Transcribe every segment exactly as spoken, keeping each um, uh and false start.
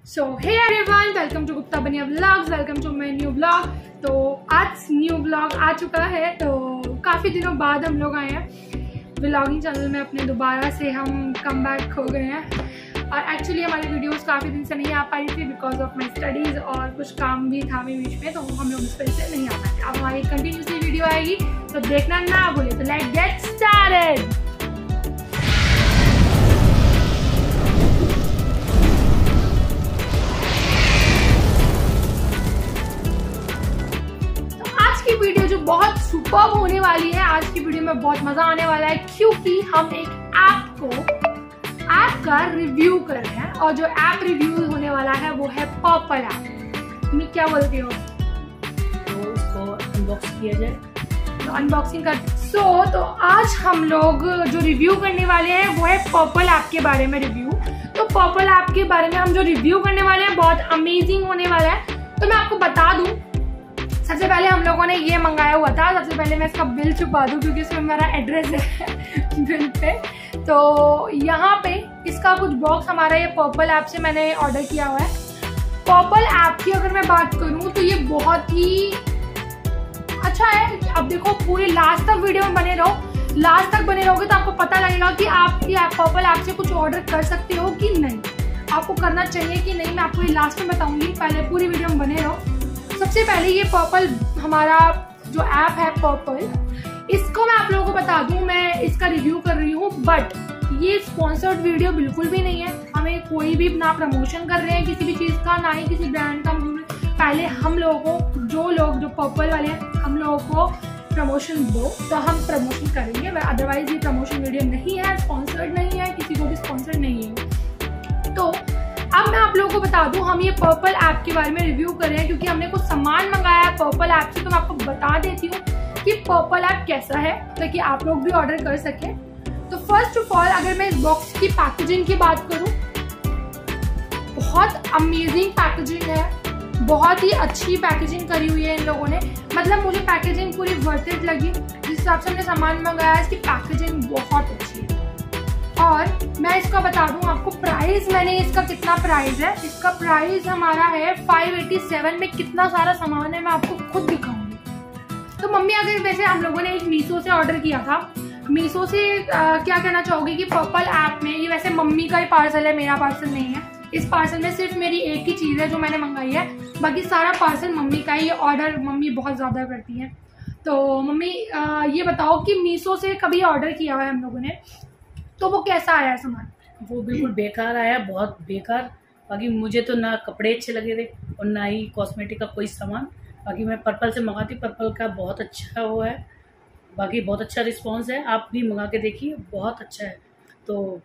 So hey everyone, welcome to Gupta Baniya vlogs, welcome to my new vlog. तो आज new vlog आ चुका है। तो काफ़ी दिनों बाद हम लोग आए हैं व्लॉगिंग चैनल में अपने, दोबारा से हम कम बैक हो गए हैं। और एक्चुअली हमारी वीडियोस काफ़ी दिन से नहीं आ पाई थी बिकॉज ऑफ माई स्टडीज़ और कुछ काम भी था बीच में, तो हम लोग इस वजह से नहीं आ पाए थे। अब हमारी कंटिन्यूसली वीडियो आएगी तो देखना ना भूले। तो लेट्स गेट स्टार्टेड। वीडियो जो बहुत सुपर्ब होने वाली है, आज की वीडियो में बहुत मजा आने वाला है क्योंकि हम एक ऐप को ऐप का रिव्यू कर रहे हैं। और जो ऐप रिव्यू होने वाला है वो है पर्पल ऐप। तुम क्या बोलते हो? तो उसको अनबॉक्स किया जाए, तो अनबॉक्सिंग कर। सो so, तो आज हम लोग जो रिव्यू करने वाले हैं वो है पर्पल ऐप के बारे में रिव्यू। तो पर्पल ऐप के बारे में हम जो रिव्यू करने वाले हैं बहुत अमेजिंग होने वाला है। तो मैं आपको बता दूं, सबसे पहले हम लोगों ने ये मंगाया हुआ था। सबसे पहले मैं इसका बिल छुपा दूं क्योंकि इसमें मेरा एड्रेस है बिल पे। तो यहाँ पे इसका कुछ बॉक्स हमारा ये पर्पल ऐप से मैंने ऑर्डर किया हुआ है। पर्पल ऐप की अगर मैं बात करूँ तो ये बहुत ही अच्छा है। अब देखो, पूरे लास्ट तक वीडियो में बने रहो। लास्ट तक बने रहोगे तो आपको पता लगेगा कि आप ये पर्पल ऐप से कुछ ऑर्डर कर सकते हो कि नहीं, आपको करना चाहिए कि नहीं। मैं आपको ये लास्ट में बताऊंगी, पहले पूरी वीडियो में बने रहो। सबसे पहले ये पर्पल हमारा जो ऐप है पर्पल, इसको मैं आप लोगों को बता दूं, मैं इसका रिव्यू कर रही हूँ बट ये स्पॉन्सर्ड वीडियो बिल्कुल भी नहीं है। हमें कोई भी ना प्रमोशन कर रहे हैं किसी भी चीज़ का, ना ही किसी ब्रांड का। पहले हम लोगों को, जो लोग जो पर्पल वाले हैं, हम लोगों को प्रमोशन दो तो हम प्रमोशन करेंगे। अदरवाइज ये प्रमोशन वीडियो नहीं है, स्पॉन्सर्ड नहीं है, किसी को भी स्पॉन्सर्ड नहीं है। तो अब मैं आप लोगों को बता दूं, हम ये पर्पल ऐप के बारे में रिव्यू कर रहे हैं क्योंकि हमने कुछ सामान मंगाया है पर्पल ऐप से। तो मैं आपको बता देती हूँ कि पर्पल ऐप कैसा है ताकि आप लोग भी ऑर्डर कर सकें। तो फर्स्ट ऑफ ऑल अगर मैं इस बॉक्स की पैकेजिंग की बात करूँ, बहुत अमेजिंग पैकेजिंग है, बहुत ही अच्छी पैकेजिंग करी हुई है इन लोगों ने। मतलब मुझे पैकेजिंग पूरी वर्थ इट लगी। जिस हिसाब से हमने सामान मंगाया इसकी पैकेजिंग बहुत अच्छी है। और मैं इसका बता दूं आपको प्राइस, मैंने इसका कितना प्राइस है। इसका प्राइस हमारा है फाइव एटी सेवन। में कितना सारा सामान है मैं आपको खुद दिखाऊंगी। तो मम्मी, अगर वैसे हम लोगों ने एक मीशो से ऑर्डर किया था, मीशो से आ, क्या कहना चाहोगी कि पर्पल ऐप में, ये वैसे मम्मी का ही पार्सल है, मेरा पार्सल नहीं है। इस पार्सल में सिर्फ मेरी एक ही चीज़ है जो मैंने मंगाई है, बाकी सारा पार्सल मम्मी का ही। ऑर्डर मम्मी बहुत ज़्यादा करती है। तो मम्मी आ, ये बताओ कि मीशो से कभी ऑर्डर किया हुआ है हम लोगों ने, तो वो कैसा आया सामान? वो बिल्कुल बेकार आया, बहुत बेकार। बाकी मुझे तो ना कपड़े अच्छे लगे थे और ना ही कॉस्मेटिक का कोई सामान। बाकी मैं पर्पल से मंगाती, पर्पल का बहुत अच्छा वो है। बाकी बहुत अच्छा रिस्पांस है, आप भी मंगा के देखिए, बहुत अच्छा है। तो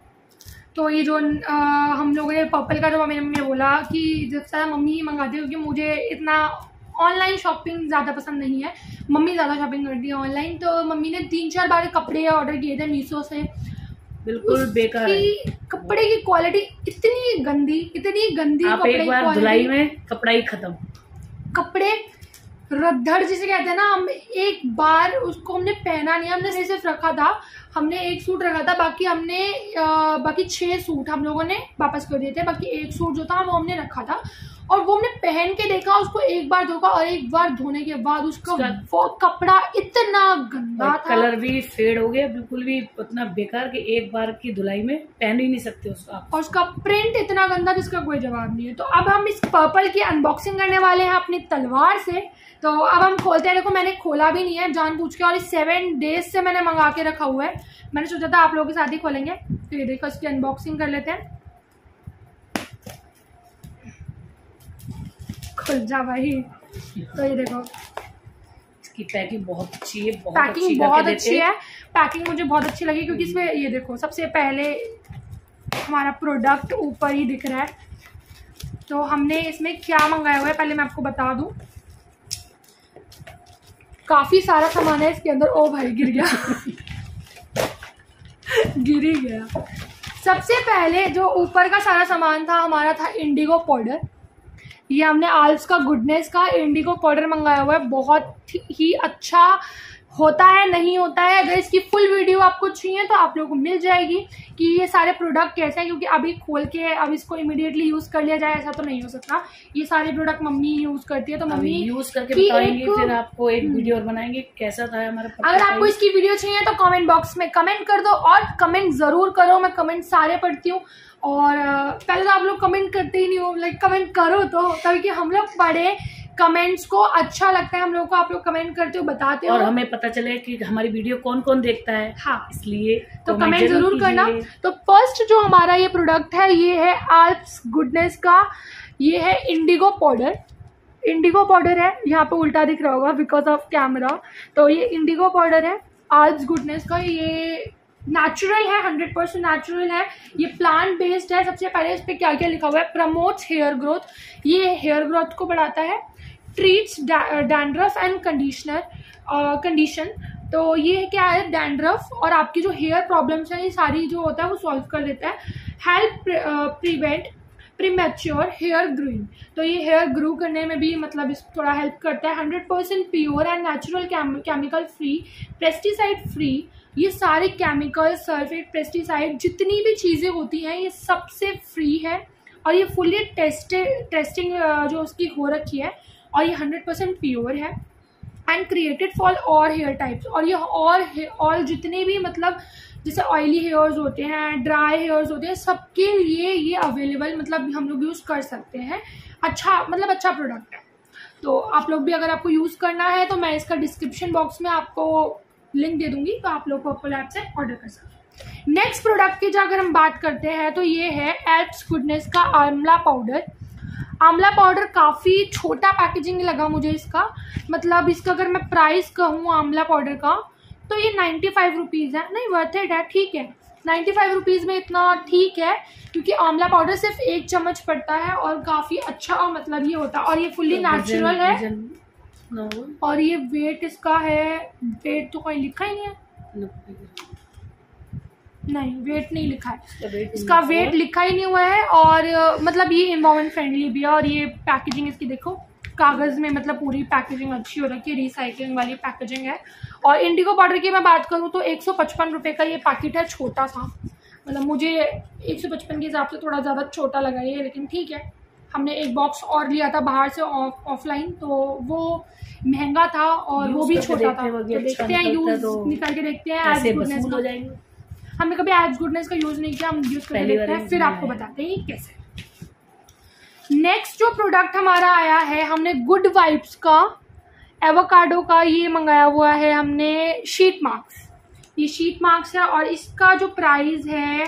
तो ये जो आ, हम लोगों ने पर्पल का, जो मेरी मम्मी ने बोला कि जब सारा मम्मी ही मंगाती है क्योंकि मुझे इतना ऑनलाइन शॉपिंग ज़्यादा पसंद नहीं है, मम्मी ज़्यादा शॉपिंग करती है ऑनलाइन। तो मम्मी ने तीन चार बार कपड़े ऑर्डर किए थे मीशो से, बिल्कुल बेकार है। कपड़े की क्वालिटी इतनी गंदी, इतनी गंदी। आप एक बार धुलाई में कपड़ा ही खत्म। कपड़े रद्दड़ जिसे कहते हैं ना, हम एक बार उसको हमने पहना नहीं, हमने सिर्फ रखा था। हमने एक सूट रखा था, बाकी हमने आ, बाकी छह सूट हम लोगों ने वापस कर दिए थे। बाकी एक सूट जो था वो हमने रखा था और वो हमने पहन के देखा, उसको एक बार धोखा और एक बार धोने के बाद उसका वो कपड़ा इतना गंदा था, कलर भी फेड हो गया, बिल्कुल भी उतना बेकार कि एक बार की धुलाई में पहन ही नहीं सकते उसका। और उसका प्रिंट इतना गंदा जिसका कोई जवाब नहीं है। तो अब हम इस पर्पल की अनबॉक्सिंग करने वाले हैं अपनी तलवार से। तो अब हम खोलते हैं। देखो, मैंने खोला भी नहीं है जानबूझ के, और इस सेवन डेज से मैंने मंगा के रखा हुआ है। मैंने सोचा था आप लोगों के साथ ही खोलेंगे। तो ये देखो, इसकी अनबॉक्सिंग कर लेते हैं। खुल जा भाई। तो ये देखो, इसकी पैकिंग बहुत अच्छी है, बहुत पैकिंग अच्छी बहुत अच्छी है। पैकिंग मुझे बहुत अच्छी लगी क्योंकि इसमें ये देखो, सबसे पहले हमारा प्रोडक्ट ऊपर ही दिख रहा है। तो हमने इसमें क्या मंगाया हुआ है पहले मैं आपको बता दूं। काफी सारा सामान है इसके अंदर। ओ भाई, गिर गया गिर ही गया। सबसे पहले जो ऊपर का सारा सामान था हमारा था इंडिगो पाउडर। ये हमने आल्स का गुडनेस का इंडिगो पाउडर मंगाया हुआ है। बहुत ही अच्छा होता है नहीं होता है। अगर इसकी फुल वीडियो आपको चाहिए तो आप लोगों को मिल जाएगी कि ये सारे प्रोडक्ट कैसे हैं, क्योंकि अभी खोल के अब इसको इमीडिएटली यूज कर लिया जाए ऐसा तो नहीं हो सकता। ये सारे प्रोडक्ट मम्मी यूज करती है तो मम्मी यूज करके बताएंगे, फिर आपको एक वीडियो और बनाएंगे कैसा था हमारा। अगर आपको इसकी वीडियो चाहिए तो कमेंट बॉक्स में कमेंट कर दो, और कमेंट जरूर करो, मैं कमेंट सारे पढ़ती हूँ। और पहले तो आप लोग कमेंट करते ही नहीं हो, लाइक कमेंट करो तो, तभी कि हम लोग पढ़े कमेंट्स को, अच्छा लगता है हम लोग को, आप लोग कमेंट करते हो, बताते हो और हमें पता चले कि हमारी वीडियो कौन कौन देखता है। हाँ, इसलिए तो कमेंट जरूर करना। तो फर्स्ट जो हमारा ये प्रोडक्ट है ये है आल्प्स गुडनेस का, ये है इंडिगो पाउडर। इंडिगो पाउडर है, यहाँ पे उल्टा दिख रहा होगा बिकॉज ऑफ कैमरा। तो ये इंडिगो पाउडर है आल्प्स गुडनेस का, ये नेचुरल है, हंड्रेड परसेंट नेचुरल है, ये प्लांट बेस्ड है। सबसे पहले इस पर क्या क्या लिखा हुआ है, प्रमोट्स हेयर ग्रोथ, ये हेयर ग्रोथ को बढ़ाता है, treats dandruff and conditioner condition. तो ये क्या है, डैंड्रफ और आपकी जो हेयर प्रॉब्लम्स हैं ये सारी जो होता है वो सॉल्व कर देता है। Help prevent premature hair growing, तो ये हेयर ग्रो करने में भी मतलब इस थोड़ा हेल्प करता है। Hundred percent pure and natural chemical free, pesticide free, ये सारे केमिकल सल्फेट पेस्टिसाइड जितनी भी चीज़ें होती हैं ये सबसे फ्री है, और ये फुल्ली टेस्टेड टेस्टिंग जो उसकी हो रखी है, और ये हंड्रेड परसेंट प्योर है and created for all hair types. और ये ऑल ऑल जितने भी मतलब जैसे ऑयली हेयर्स होते हैं, ड्राई हेयर्स होते हैं, सबके लिए ये अवेलेबल मतलब हम लोग यूज़ कर सकते हैं। अच्छा मतलब अच्छा प्रोडक्ट है, तो आप लोग भी अगर आपको यूज़ करना है तो मैं इसका डिस्क्रिप्शन बॉक्स में आपको लिंक दे दूंगी, तो आप लोग पर्पल ऐप से ऑर्डर कर सकते हैं। नेक्स्ट प्रोडक्ट की जो अगर हम बात करते हैं तो ये है एल्प्स गुडनेस का आंवला पाउडर। आंवला पाउडर काफ़ी छोटा पैकेजिंग लगा मुझे इसका, मतलब इसका अगर मैं प्राइस कहूँ आंवला पाउडर का तो ये नाइन्टी फाइव रुपीज़ है, नहीं वर्थ इट है, ठीक है, नाइन्टी फाइव रुपीज़ में इतना ठीक है, क्योंकि आंवला पाउडर सिर्फ एक चम्मच पड़ता है और काफ़ी अच्छा मतलब ये होता है, और ये फुल्ली नेचुरल है। और ये वेट इसका है, वेट तो कोई लिखा ही नहीं है, नहीं वेट नहीं लिखा है, इसका वेट लिखा ही नहीं हुआ है। और मतलब ये एनवायरमेंट फ्रेंडली भी है, और ये पैकेजिंग इसकी देखो कागज़ में मतलब पूरी पैकेजिंग अच्छी हो रखी है, रिसाइकलिंग वाली पैकेजिंग है। और इंडिगो पाउडर की मैं बात करूँ तो एक सौ पचपन रुपये का ये पैकेट है, छोटा सा, मतलब मुझे एक सौ पचपन के हिसाब से थोड़ा ज़्यादा छोटा लगा ये, लेकिन ठीक है। हमने एक बॉक्स और लिया था बाहर से ऑफलाइन, तो वो महंगा था और वो भी छोटा था, तो देखते हैं यूज़ निकाल के देखते हैं। एज गुडनेस हो जाएंगे, हमने कभी एज गुडनेस का यूज़ नहीं किया, हम यूज़ करके देखते हैं, फिर आपको बताते हैं कैसे। नेक्स्ट जो प्रोडक्ट हमारा आया है, हमने गुड वाइब्स का एवोकाडो का ये मंगाया हुआ है हमने, शीट मार्क्स, ये शीट मार्क्स है, और इसका जो प्राइस है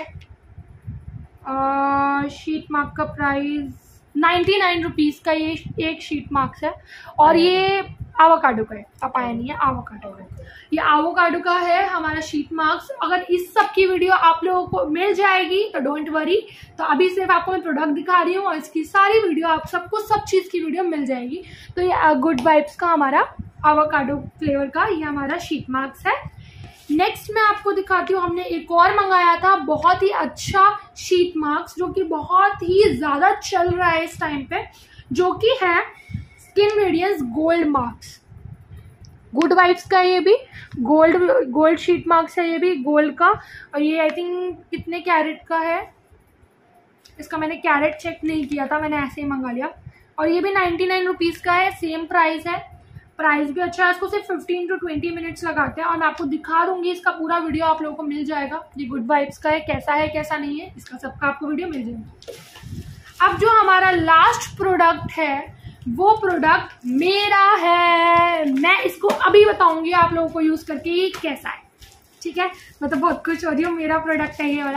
आ, शीट मार्क का प्राइस नाइन्टी नाइन रुपीज़ का ये एक शीट मार्क्स है, और ये एवोकाडो का है, पपाया नहीं है, एवोकाडो का है, ये एवोकाडो का है हमारा शीट मार्क्स। अगर इस सब की वीडियो आप लोगों को मिल जाएगी तो डोंट वरी, तो अभी सिर्फ आपको मैं प्रोडक्ट दिखा रही हूँ और इसकी सारी वीडियो आप सबको सब चीज़ की वीडियो मिल जाएगी। तो ये गुड वाइब्स का हमारा एवोकाडो फ्लेवर का ये हमारा शीट मार्क्स है। नेक्स्ट मैं आपको दिखाती हूँ, हमने एक और मंगाया था बहुत ही अच्छा शीट मार्क्स, जो कि बहुत ही ज़्यादा चल रहा है इस टाइम पे, जो कि है skin radiance gold marks. Good vibes का ये भी गोल्ड गोल्ड शीट मार्क्स है, ये भी गोल्ड का, और ये आई थिंक कितने कैरेट का है, इसका मैंने कैरेट चेक नहीं किया था, मैंने ऐसे ही मंगा लिया। और ये भी नाइन्टी नाइन रुपीज़ का है, सेम प्राइस है, प्राइस भी अच्छा है। इसको सिर्फ फिफ्टीन टू ट्वेंटी मिनट्स लगाते हैं, और मैं आपको दिखा दूंगी, इसका पूरा वीडियो आप लोगों को मिल जाएगा। ये गुड वाइब्स का है, कैसा है कैसा नहीं है, इसका सबका आपको वीडियो मिल जाएगा। अब जो हमारा लास्ट प्रोडक्ट है वो प्रोडक्ट मेरा है, मैं इसको अभी बताऊंगी आप लोगों को यूज करके ये कैसा है, ठीक है। मैं तो बहुत खुश हो रही हूँ, मेरा प्रोडक्ट है ये वाला,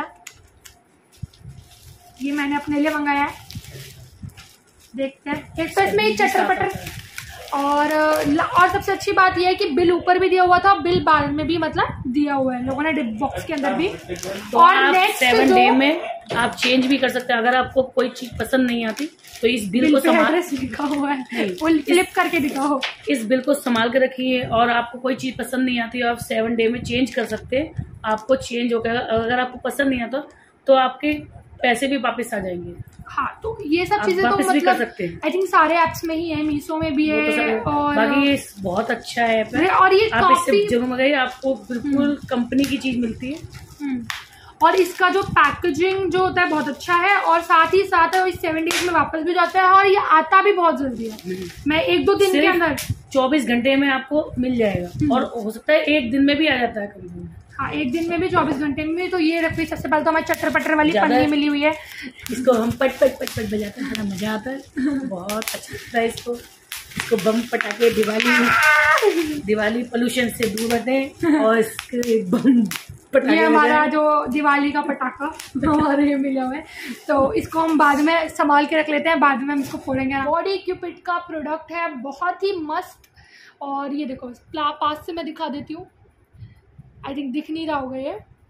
ये मैंने अपने लिए मंगाया है, देखते हैं। एक तो इसमें चटर पटर, और और सबसे अच्छी बात यह है कि बिल ऊपर भी दिया हुआ था, बिल बाद में भी मतलब दिया हुआ है लोगों ने बॉक्स के अंदर भी। तो और नेक्स्ट सेवन डे में आप चेंज भी कर सकते हैं, अगर आपको कोई चीज पसंद नहीं आती तो इस बिल, बिल को संभाल लिखा हुआ है, फुल फ्लिप करके दिखाओ, इस बिल को संभाल के रखिए। और आपको कोई चीज पसंद नहीं आती आप सेवन डे में चेंज कर सकते हैं, आपको चेंज हो गया। अगर आपको पसंद नहीं आता तो आपके पैसे भी वापस आ जाएंगे। हाँ, तो ये सब चीजें तो मतलब मतलब कर सकते हैं। आई थिंक सारे एप्स में ही है, मीशो में भी है, तो और बाकी ये बहुत अच्छा ऐप है, और ये आप काफी इससे जब मंगाइए आपको बिल्कुल कंपनी की चीज मिलती है। और इसका जो पैकेजिंग जो होता है बहुत अच्छा है, और साथ ही साथ इस सेवन डेज में वापस भी जाता है, और ये आता भी बहुत जल्दी है। मैं एक दो दिन के अंदर चौबीस घंटे में आपको मिल जाएगा, और हो सकता है एक दिन में भी आ जाता है कभी। हाँ, एक दिन में भी, चौबीस घंटे में भी। तो ये रखी सबसे पहले तो हमारी चटर पटर वाली पन्नी मिली हुई है, इसको हम पट पट पट पट बजाते हैं, बड़ा मजा आता है, बहुत अच्छा लगता है इसको। इसको बम पटाके दिवाली दिवाली पोल्यूशन से दूर रखते, और इसके बम ये हमारा जो दिवाली का पटाखा हमारे ये मिला हुआ है, तो इसको हम बाद में संभाल के रख लेते हैं, बाद में हम इसको फोड़ेंगे। बॉडी क्यूपिड का प्रोडक्ट है, बहुत ही मस्त। और ये देखो, पास से मैं दिखा देती हूँ, आई थिंक दिख नहीं रहा होगा ये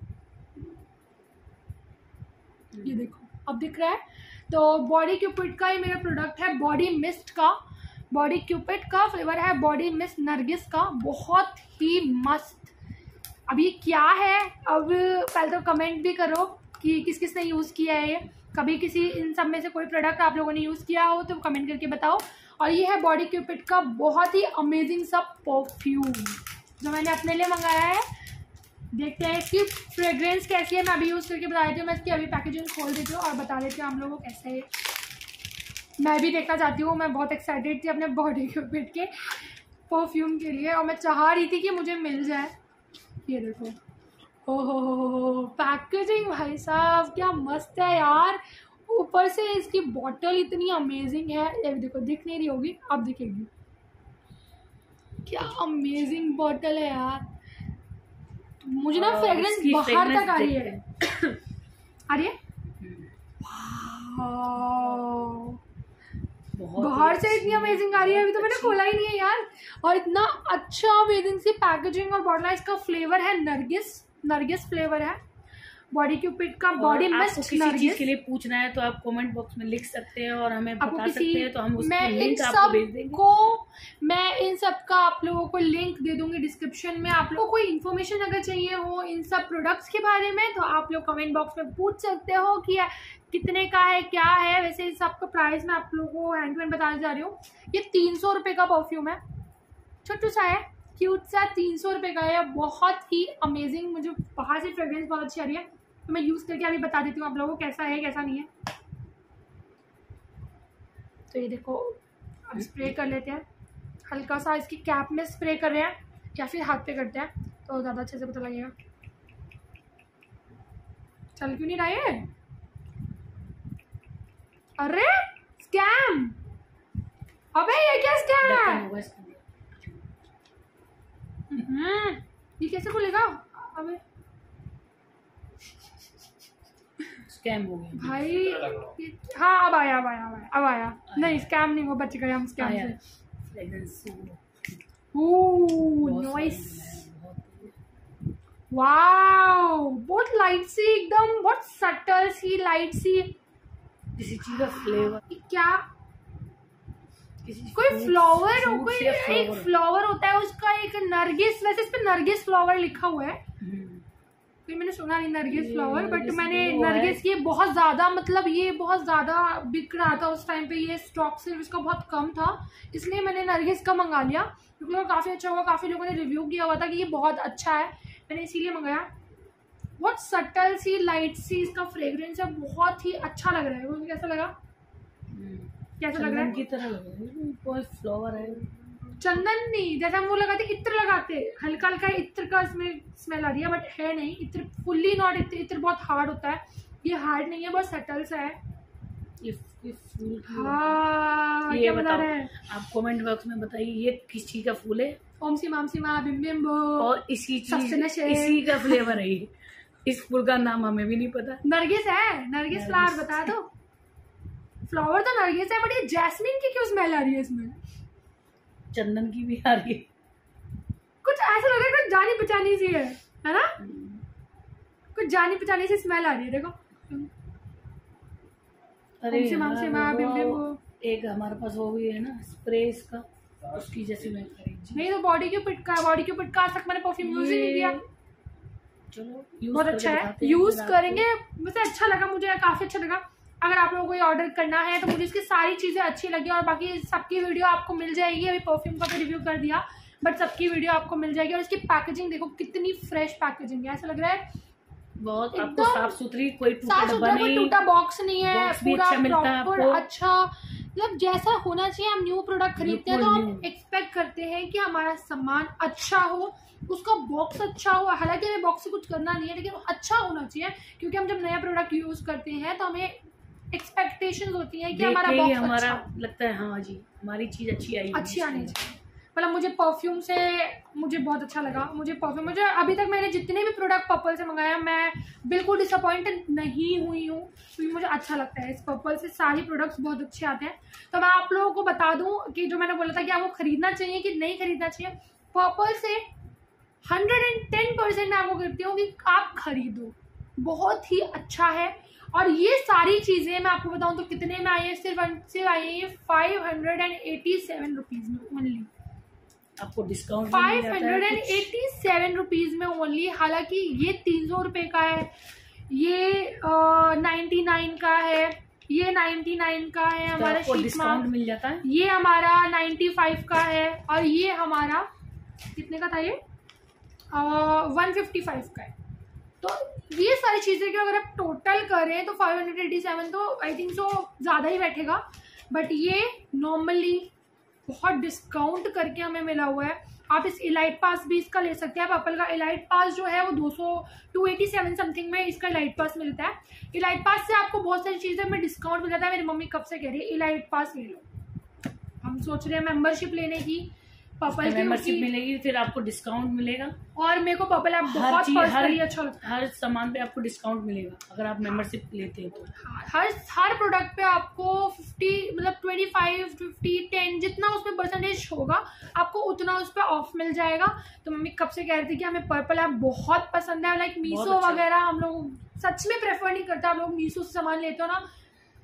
ये देखो, अब दिख रहा है। तो बॉडी क्यूपिड का ये मेरा प्रोडक्ट है, बॉडी मिस्ट का। बॉडी क्यूपिड का फ्लेवर है बॉडी मिस्ट नरगिस का, बहुत ही मस्त। अब ये क्या है, अब पहले तो कमेंट भी करो कि किस किस ने यूज़ किया है ये, कभी किसी इन सब में से कोई प्रोडक्ट आप लोगों ने यूज़ किया हो तो कमेंट करके बताओ। और ये है बॉडी क्यूपिड का बहुत ही अमेजिंग सा परफ्यूम जो मैंने अपने लिए मंगाया है। देखते हैं इसकी फ्रेग्रेंस कैसी है, मैं अभी यूज़ करके बता देती हूँ। मैं इसकी अभी पैकेजिंग खोल देती हूँ और बता देती हूँ हम लोगों को कैसा है। मैं भी देखना चाहती हूँ, मैं बहुत एक्साइटेड थी अपने बॉडी क्यूपिड के परफ्यूम के लिए, और मैं चाह रही थी कि मुझे मिल जाए। ये देखो, ओ हो हो पैकेजिंग भाई साहब क्या मस्त है यार। ऊपर से इसकी बॉटल इतनी अमेजिंग है, ये देखो दिख नहीं रही होगी, अब दिखेगी। क्या अमेजिंग बॉटल है यार, मुझे ना फ्रेग्रेंस बाहर तक आ रही है आ रही है बाहर से इतनी अमेजिंग आ रही है। अभी तो मैंने खोला ही नहीं है यार, और इतना अच्छा अमेजिंग सी पैकेजिंग और बॉटल। इसका फ्लेवर है नरगिस, नरगिस फ्लेवर है बॉडी क्यूपिड का, बॉडी मिस्ट नरगिस। किसी चीज के लिए पूछना है तो आप कमेंट बॉक्स में लिख सकते हैं और हमें बता सकते हैं, तो हम मैं इन सब को मैं इन सब का आप लोगों को लिंक दे दूंगी डिस्क्रिप्शन में। आप लोगों को कोई इन्फॉर्मेशन अगर चाहिए हो इन सब प्रोडक्ट्स के बारे में तो आप लोग कमेंट बॉक्स में पूछ सकते हो कि कितने का है, क्या है। वैसे इन सब का प्राइस मैं आप लोगों को हैंड टू हैंड बताने जा रही हूँ। ये तीन सौ रुपये का परफ्यूम है, छोटू सा है, क्यूट सा, तीन सौ रुपये का है, बहुत ही अमेजिंग। मुझे बाहर से फ्रेग्रेंस बहुत अच्छी आ रही है, तो मैं यूज़ करके अभी बता देती हूँ आप लोगों को कैसा है कैसा नहीं है। तो ये देखो, अब स्प्रे कर लेते हैं हल्का सा, इसकी कैप में स्प्रे कर रहे हैं या फिर हाथ पे करते हैं तो ज़्यादा अच्छे से पता लगेगा। चल क्यों नहीं रहा है, अरे स्कैम, अबे ये क्या स्कैम है, हम्म ये कैसे खुलेगा, अबे स्कैम हो गया भाई। हाँ अब आया अब आया अब आया अब आया, नहीं स्कैम नहीं, वो बच गए हम स्कैम से। ओह नाइस, वाओ, बहुत लाइट सी एकदम, बहुत सटल सी लाइट सी किसी चीज का फ्लेवर, क्या कोई फ्लावर हो, कोई एक फ्लावर होता है उसका, एक नरगिस, वैसे इस पे नरगिस फ्लावर लिखा हुआ है, कोई मैंने सुना नहीं नरगिस फ्लावर, बट मैंने नरगिस, ये बहुत ज़्यादा मतलब ये बहुत ज़्यादा बिक रहा था उस टाइम पे, ये स्टॉक सिर्फ इसका बहुत कम था, इसलिए मैंने नरगिस का मंगा लिया क्योंकि वो काफ़ी अच्छा हुआ। काफ़ी लोगों ने रिव्यू किया हुआ था कि ये बहुत अच्छा है, मैंने इसीलिए मंगाया। बहुत सटल सी लाइट सी इसका फ्रेग्रेंस है, बहुत ही अच्छा लग रहा है। वो कैसा लगा, कैसा लग रहा है, की तरह लग रहा है, कोई फ्लावर है, चंदन नहीं, जैसे हम वो लगाते इत्र लगाते, हल्का हल्का इत्र का इसमें स्मेल आ रही है, बट है नहीं इत्र, फुल्ली नॉट इत्र, इत्र बहुत हार्ड होता है, ये हार्ड नहीं है, बहुत सटल सा है। ये, ये फूल हाँ, ये बताओ आप कमेंट बॉक्स में बताइए ये किस चीज का फूल है। ओम सी माम सी माँ बिम बिम बो, और इसी चीज इसी का फ्लेवर है ये, इस फूल का नाम हमें भी नहीं पता। नरगिस है, नरगिस फ्लावर बता दो, फ्लावर तो नरगिस है, बट ये जैस्मिन की क्यों स्मेल आ रही है इसमें, चंदन की भी आ रही है, कुछ ऐसा लग रहा है कुछ जानी पहचानी सी है, है ना, कुछ जानी पहचानी सी स्मेल आ रही है। देखो अरे एक हमारे पास वो भी है ना स्प्रे इसका, उसकी जैसी मैं नहीं, तो बॉडी क्यूपिड का, बॉडी क्यूपिड का आज तक मैंने परफ्यूम यूज ही नहीं किया। चलो बहुत अच्छा है, यूज करेंगे, वैसे अच्छा लगा मुझे, काफी अच्छा लगा। अगर आप लोगों को ये ऑर्डर करना है तो मुझे इसकी सारी चीज़ें अच्छी लगी और बाकी सबकी वीडियो आपको मिल जाएगी। अभी परफ्यूम का तो रिव्यू कर दिया बट सबकी वीडियो आपको मिल जाएगी। और इसकी पैकेजिंग देखो कितनी फ्रेश पैकेजिंग है, ऐसा लग रहा है बहुत आपको साफ सुथरी, कोई टूटा साफ सुथरा, कोई टूटा बॉक्स नहीं है, पूरा अच्छा मिलता है आपको। अच्छा मतलब जैसा होना चाहिए। हम न्यू प्रोडक्ट खरीदते हैं तो हम एक्सपेक्ट करते हैं कि हमारा सामान अच्छा हो, उसका बॉक्स अच्छा हो। हालांकि हमें बॉक्स से कुछ करना नहीं है लेकिन अच्छा होना चाहिए, क्योंकि हम जब नया प्रोडक्ट यूज करते हैं तो हमें एक्सपेक्टेशंस होती है कि हमारा बॉक्स हमारा अच्छा लगता है हाँ जी हमारी चीज अच्छी आई अच्छी आनी चाहिए। मतलब मुझे परफ्यूम से मुझे बहुत अच्छा लगा। मुझे परफ्यूम मुझे अभी तक मैंने जितने भी प्रोडक्ट पर्पल से मंगाया मैं बिल्कुल डिसअपॉइंटेड नहीं हुई हूँ, क्योंकि मुझे अच्छा लगता है। इस पर्पल से सारी प्रोडक्ट्स बहुत अच्छे आते हैं। तो मैं आप लोगों को बता दूं कि जो मैंने बोला था कि आपको खरीदना चाहिए कि नहीं खरीदना चाहिए, पर्पल से हंड्रेड एंड टेन परसेंट मैं आपको कहती हूँ कि आप खरीदो, बहुत ही अच्छा है। और ये सारी चीज़ें मैं आपको बताऊँ तो कितने में आई है, सिर्फ सिर्फ आई है ये five hundred and eighty seven rupees में ओनली। आपको discount five hundred and eighty seven rupees में ओनली। हालांकि ये तीन सौ रुपये का है, ये नाइन्टी नाइन का है, ये नाइन्टी नाइन का है, हमारा डिस्काउंट मिल जाता है। ये हमारा नाइन्टी फाइव का है और ये हमारा कितने का था, ये वन फिफ्टी फाइव का है। तो ये सारी चीज़ें कि अगर आप टोटल करें तो फाइव हंड्रेड एटी सेवन तो आई थिंक सो ज़्यादा ही बैठेगा, बट ये नॉर्मली बहुत डिस्काउंट करके हमें मिला हुआ है। आप इस इलाइट पास भी इसका ले सकते हैं। पर्पल का इलाइट पास जो है वो दो सौ टू एटी सेवन समथिंग में इसका इलाइट पास मिलता है। इलाइट पास से आपको बहुत सारी चीज़ें में डिस्काउंट मिल जाता है। मेरी मम्मी कब से कह रही है इलाइट पास ले लो। हम सोच रहे हैं मेंबरशिप लेने की, पर्पल की मेंबरशिप मिलेगी, फिर आपको डिस्काउंट मिलेगा। और मेरे को पर्पल ऐप बहुत पर्सनली अच्छा लगता है। हर सामान पे आपको डिस्काउंट मिलेगा अगर आप मेंबरशिप लेते हैं तो। हर हर प्रोडक्ट पे आपको फिफ्टी मतलब ट्वेंटी फाइव फिफ्टी टेन जितना उसमें परसेंटेज होगा आपको उतना उस पर ऑफ मिल जाएगा। तो मम्मी कब से कह रही थी कि हमें पर्पल ऐप बहुत पसंद है। लाइक मीशो वगैरह हम लोग सच में प्रेफर नहीं करते। आप लोग मीशो से सामान लेते हो ना,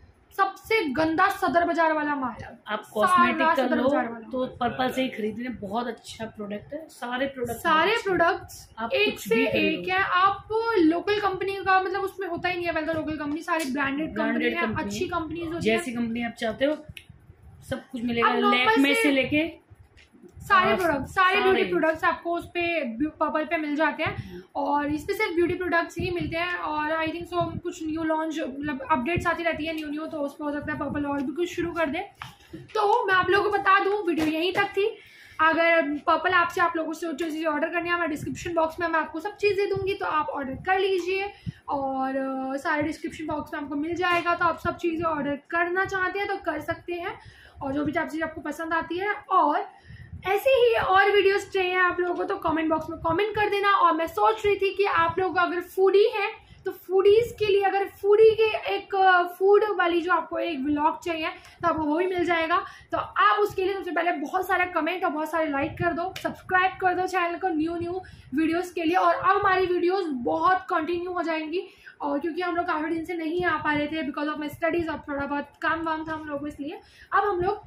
सबसे गंदा सदर बाजार वाला माल। आप कॉस्मेटिक कर लो तो पर्पल से ही खरीदने, बहुत अच्छा प्रोडक्ट है। सारे प्रोडक्ट सारे प्रोडक्ट्स एक से एक है। आप लोकल कंपनी का मतलब उसमें होता ही नहीं है, वेल लोकल कंपनी सारी ब्रांडेड कंपनी है, अच्छी कंपनी जैसी कंपनी आप चाहते हो सब कुछ मिलेगा। लैक्मे से लेके सारे प्रोडक्ट सारे ब्यूटी प्रोडक्ट्स आपको उस पे पर्पल पे मिल जाते हैं। और इस पे सिर्फ ब्यूटी प्रोडक्ट्स ही मिलते हैं। और आई थिंक सो कुछ न्यू लॉन्च मतलब अपडेट्स आती रहती है न्यू न्यू, तो उस पर हो सकता है पर्पल और भी कुछ शुरू कर दे। तो मैं आप लोगों को बता दूं वीडियो यहीं तक थी। अगर पर्पल ऐप से आप लोगों से जो चीज़ें ऑर्डर करनी है मैं डिस्क्रिप्शन बॉक्स में मैं आपको सब चीज़ें दूंगी, तो आप ऑर्डर कर लीजिए। और uh, सारे डिस्क्रिप्शन बॉक्स में आपको मिल जाएगा, तो आप सब चीज़ें ऑर्डर करना चाहते हैं तो कर सकते हैं। और जो भी चीज़ आपको पसंद आती है और ऐसे ही और वीडियोस चाहिए आप लोगों को तो कमेंट बॉक्स में कमेंट कर देना। और मैं सोच रही थी कि आप लोग अगर फूडी हैं तो फूडीज के लिए अगर फूडी के एक फूड वाली जो आपको एक व्लॉग चाहिए तो आपको वो भी मिल जाएगा। तो आप उसके लिए सबसे पहले बहुत सारा कमेंट और बहुत सारे लाइक कर दो, सब्सक्राइब कर दो चैनल को न्यू न्यू वीडियोस के लिए। और अब हमारी वीडियोस बहुत कंटिन्यू हो जाएंगी, और क्योंकि हम लोग काफ़ी दिन से नहीं आ पा रहे थे बिकॉज ऑफ माई स्टडीज़, अब थोड़ा बहुत काम वाम था हम लोग को, इसलिए अब हम लोग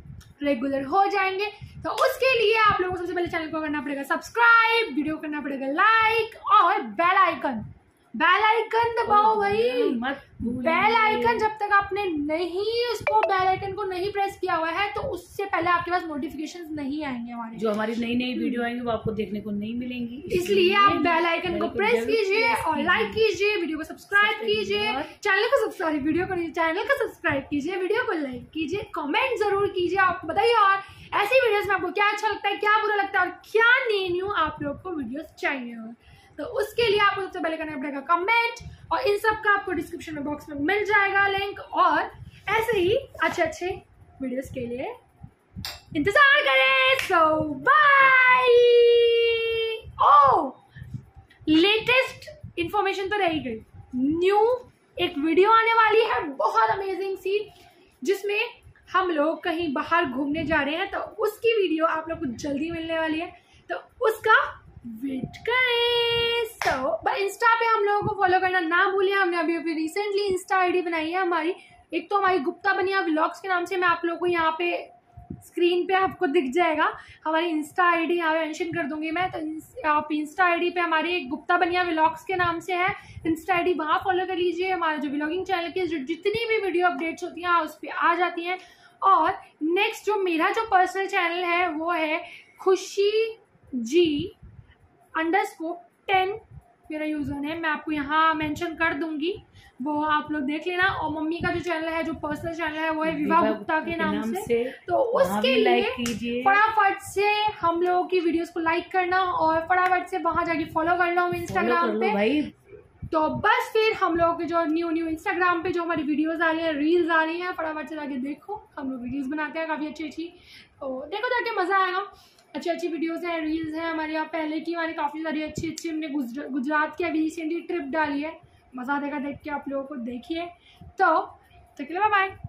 रेगुलर हो जाएंगे। तो उसके लिए आप लोगों को सबसे पहले चैनल को करना पड़ेगा सब्सक्राइब, वीडियो करना पड़ेगा लाइक और बेल आइकन बेल आइकन दबाओ भाई, मत बेल आइकन जब तक आपने नहीं उसको बेल आइकन को नहीं प्रेस किया हुआ है तो उससे पहले आपके पास नोटिफिकेशंस नहीं आएंगे। हमारे जो हमारी नई नई वीडियो आएंगे वो आपको देखने को नहीं मिलेंगी, इसलिए आप बेल आइकन को प्रेस कीजिए और लाइक कीजिए, वीडियो को सब्सक्राइब कीजिए, चैनल को सब्सक्राइब वीडियो को चैनल को सब्सक्राइब कीजिए, वीडियो को लाइक कीजिए, कमेंट जरूर कीजिए। आपको बताइए और ऐसी वीडियोस में आपको क्या अच्छा लगता है, क्या बुरा लगता है और क्या न्यू न्यू आप लोग को वीडियोस चाहिए हो। तो उसके लिए आपको सबसे पहले करना पड़ेगा कमेंट, और इन सब का आपको डिस्क्रिप्शन में बॉक्स में मिल जाएगा लिंक। और ऐसे ही अच्छे अच्छे वीडियोस के लिए इंतजार करें। So bye. Oh latest information तो रही गई, न्यू एक वीडियो आने वाली है बहुत अमेजिंग सी, जिसमें हम लोग कहीं बाहर घूमने जा रहे हैं। तो उसकी वीडियो आप लोग को जल्दी मिलने वाली है, तो उसका वेट करें। सो so, इंस्टा पे हम लोगों को फॉलो करना ना भूलिए। हमने अभी अभी रिसेंटली इंस्टा आईडी बनाई है हमारी, एक तो हमारी गुप्ता बनिया व्लॉग्स के नाम से। मैं आप लोगों को यहाँ पे स्क्रीन पे आपको दिख जाएगा। हमारी इंस्टा आईडी यहाँ पे मेंशन कर दूंगी मैं, तो आप इंस्टा आईडी पे हमारी एक गुप्ता बनिया व्लॉग्स के नाम से है इंस्टा आईडी, वहाँ फॉलो कर लीजिए। हमारे जो व्लॉगिंग चैनल की जो जितनी भी वीडियो अपडेट्स होती हैं उस पर आ जाती हैं। और नेक्स्ट जो मेरा जो पर्सनल चैनल है वो है Khushi G underscore ten मेरा यूज़र नेम, मैं आपको यहाँ मेंशन कर दूंगी, वो आप लोग देख लेना। और मम्मी का जो चैनल है, जो पर्सनल चैनल है, वो है विवाह गुप्ता के नाम, नाम से, से तो उसके लिए फटाफट से हम लोगों की वीडियोस को लाइक करना और फटाफट से वहाँ जाके फॉलो कर लो इंस्टाग्राम पे भाई। तो बस फिर हम लोगों के जो न्यू न्यू इंस्टाग्राम पे जो हमारी वीडियोस आ रही हैं, रील्स आ रही हैं, फटाफट से जाके देखो। हम लोग वीडियोस बनाते हैं काफ़ी अच्छी अच्छी, तो देखो जाके मज़ा आएगा। अच्छी अच्छी वीडियोस हैं, रील्स हैं हमारे यहाँ पहले की, हमारी काफ़ी सारी अच्छी अच्छी हमने गुजरात की अभी रिसेंटली ट्रिप डाली है, मज़ा देगा देख के। आप लोगों को देखिए तो, तो बाय बाय।